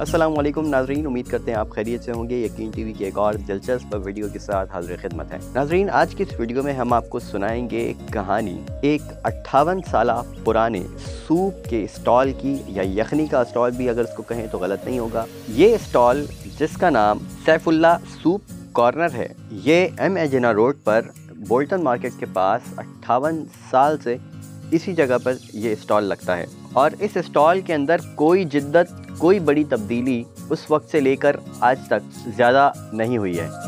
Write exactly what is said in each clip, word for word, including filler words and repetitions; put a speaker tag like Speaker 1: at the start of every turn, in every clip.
Speaker 1: अस्सलाम वालेकुम नाजरीन, उम्मीद करते हैं आप खैरियत से होंगे। यकीन टीवी की एक और दिलचस्प वीडियो के साथ हाजिर खिदमत है। नाजरीन, आज की इस वीडियो में हम आपको सुनाएंगे एक कहानी एक अट्ठावन साल पुराने सूप के स्टॉल की, या यखनी का स्टॉल भी अगर इसको कहें तो गलत नहीं होगा। ये स्टॉल जिसका नाम सैफुल्ला सूप कॉर्नर है, ये एम ए जिन्ना रोड पर बोल्टन मार्केट के पास अट्ठावन साल से इसी जगह पर ये स्टॉल लगता है। और इस स्टॉल के अंदर कोई जिद्दत, कोई बड़ी तब्दीली उस वक्त से लेकर आज तक ज़्यादा नहीं हुई है।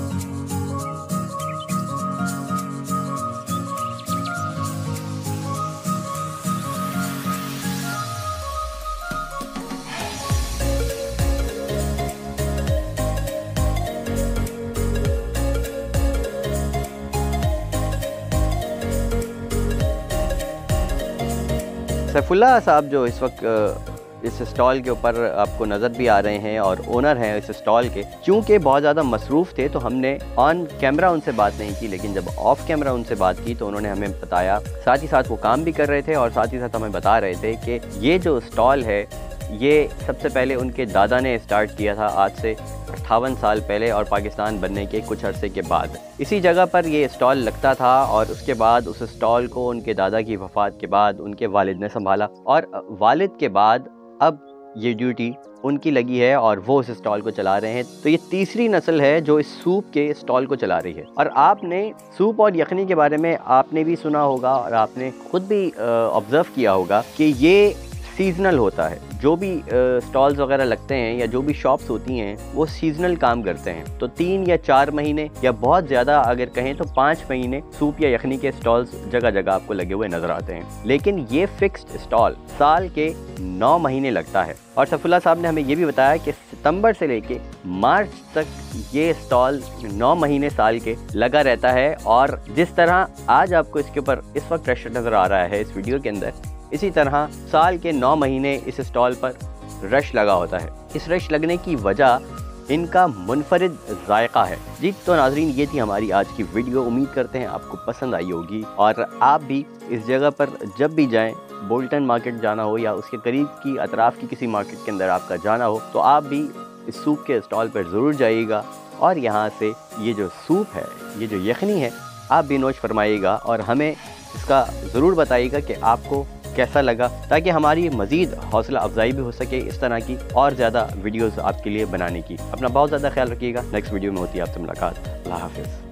Speaker 1: सैफुल्ला साहब जो इस वक्त इस स्टॉल के ऊपर आपको नज़र भी आ रहे हैं और ओनर हैं इस स्टॉल के, क्योंकि बहुत ज़्यादा मसरूफ़ थे तो हमने ऑन कैमरा उनसे बात नहीं की, लेकिन जब ऑफ कैमरा उनसे बात की तो उन्होंने हमें बताया, साथ ही साथ वो काम भी कर रहे थे और साथ ही साथ हमें बता रहे थे कि ये जो स्टॉल है ये सबसे पहले उनके दादा ने स्टार्ट किया था आज से अट्ठावन साल पहले, और पाकिस्तान बनने के कुछ अरसे के बाद इसी जगह पर ये स्टॉल लगता था। और उसके बाद उस स्टॉल को उनके दादा की वफ़ात के बाद उनके वालिद ने संभाला, और वालिद के बाद अब ये ड्यूटी उनकी लगी है और वो इस स्टॉल को चला रहे हैं। तो ये तीसरी नस्ल है जो इस सूप के स्टॉल को चला रही है। और आपने सूप और यखनी के बारे में आपने भी सुना होगा और आपने खुद भी ऑब्ज़र्व किया होगा कि ये सीजनल होता है। जो भी स्टॉल्स वगैरह लगते हैं या जो भी शॉप्स होती हैं वो सीजनल काम करते हैं। तो तीन या चार महीने या बहुत ज़्यादा अगर कहें तो पाँच महीने सूप या यखनी के स्टॉल्स जगह जगह आपको लगे हुए नज़र आते हैं। लेकिन ये फिक्स्ड स्टॉल साल के नौ महीने लगता है। और सैफुल्ला साहब ने हमें ये भी बताया कि सितंबर से लेके मार्च तक ये स्टॉल नौ महीने साल के लगा रहता है। और जिस तरह आज आपको इसके ऊपर इस वक्त रश नज़र आ रहा है इस वीडियो के अंदर, इसी तरह साल के नौ महीने इस स्टॉल पर रश लगा होता है। इस रश लगने की वजह इनका मुनफरिद जायका है। जी तो नाजरीन, ये थी हमारी आज की वीडियो। उम्मीद करते हैं आपको पसंद आई होगी और आप भी इस जगह पर जब भी जाएं, बोल्टन मार्केट जाना हो या उसके करीब की अतराफ़ की किसी मार्केट के अंदर आपका जाना हो, तो आप भी इस सूप के स्टॉल पर ज़रूर जाइएगा और यहाँ से ये जो सूप है, ये जो यखनी है, आप भी नोश फरमाइएगा और हमें इसका ज़रूर बताइएगा कि आपको कैसा लगा, ताकि हमारी मज़ीद हौसला अफजाई भी हो सके इस तरह की और ज़्यादा वीडियोज़ आपके लिए बनाने की। अपना बहुत ज़्यादा ख्याल रखिएगा। नेक्स्ट वीडियो में होती है आपसे मुलाकात। अल्लाह हाफ़िज़।